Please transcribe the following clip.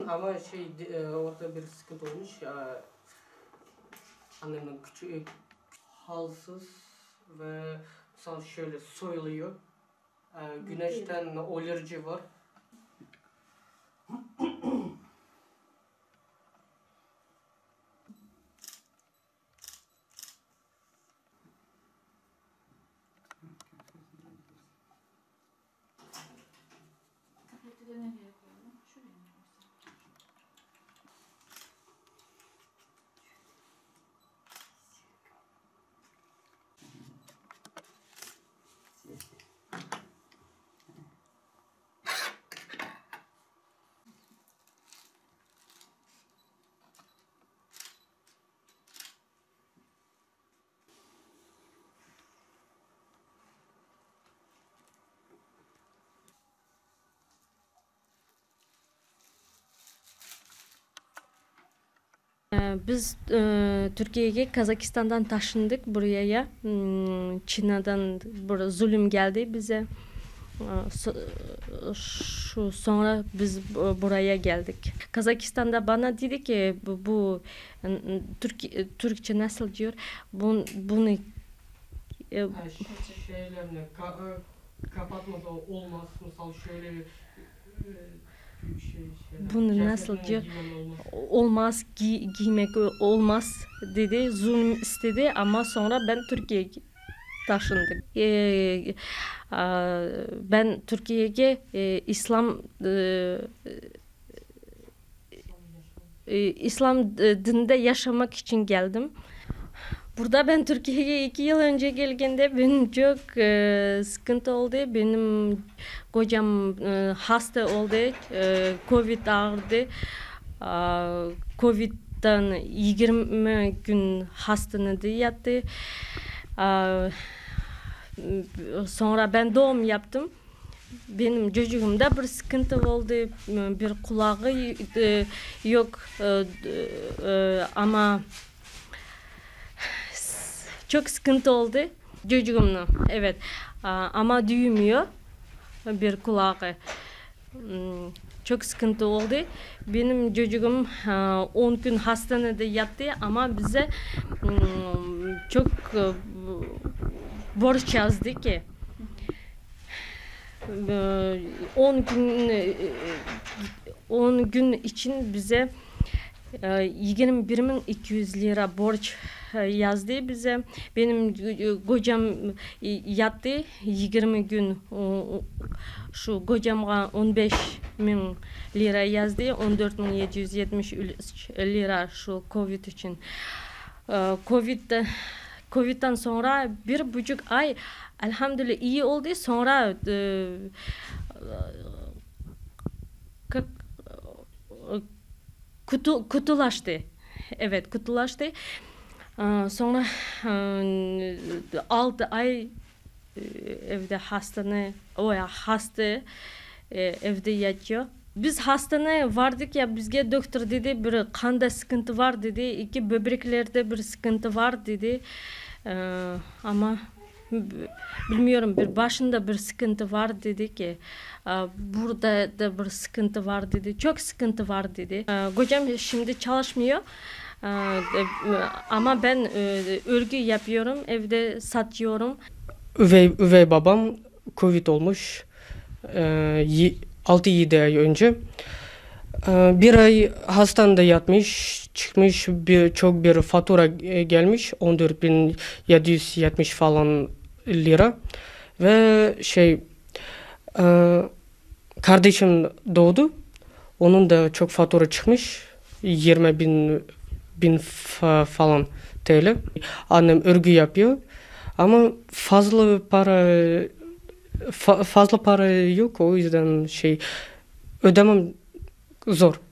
Ama orada bir sıkıntı olmuş. Annemin küçük halsız ve sonra şöyle soyuluyor. Güneşten alerji var. Biz Türkiye'ye Kazakistan'dan taşındık buraya. Çin'den zulüm geldi bize. Sonra biz buraya geldik. Kazakistan'da bana dedi ki bu Türkçe nasıl diyor? Bunu Şeylerle kapatmasa olmaz. Mesela şöyle bunu nasıl diyor? Olmaz, giymek olmaz dedi. Zulüm istedi ama sonra ben Türkiye'ye taşındık. Ben Türkiye'ye İslam dininde yaşamak için geldim. Burada ben Türkiye'ye 2 yıl önce geldiğimde benim çok sıkıntı oldu. Benim kocam hasta oldu. Covid ağırdı. Covid'den 20 gün hastanede yattı. Sonra ben doğum yaptım. Benim çocuğumda bir sıkıntı oldu. Bir kulağı yok ama çok sıkıntı oldu çocuğumla. Evet. Ama duymuyor bir kulağı. Çok sıkıntı oldu. Benim çocuğum 10 gün hastanede yattı ama bize çok borç yazdı ki 10 gün için bize 21.200 lira borç yazdı bize. Benim kocam yattı 20 gün. Şu kocama 15.000 lira yazdı. 14.773 lira şu Covid için. Covid'den sonra 1,5 ay elhamdülillah iyi oldu. Sonra kutulaştı. Evet, kutulaştı. Sonra 6 ay evde hasta evde yatıyor. Biz hastaneye vardık ya, bizge doktor dedi bir kanda sıkıntı var dedi, 2 böbreklerde bir sıkıntı var dedi. Ama bilmiyorum, bir başında bir sıkıntı var dedi ki, burada da bir sıkıntı var dedi, çok sıkıntı var dedi. Kocam şimdi çalışmıyor. Ama ben örgü yapıyorum, evde satıyorum. Üvey babam Covid olmuş 6-7 ay önce. Bir ay hastanede yatmış, çıkmış, çok bir fatura gelmiş, 14.770 falan lira. Ve kardeşim doğdu, onun da çok fatura çıkmış, 20.000 falan TL. Annem örgü yapıyor ama fazla para yok, o yüzden ödemem zor.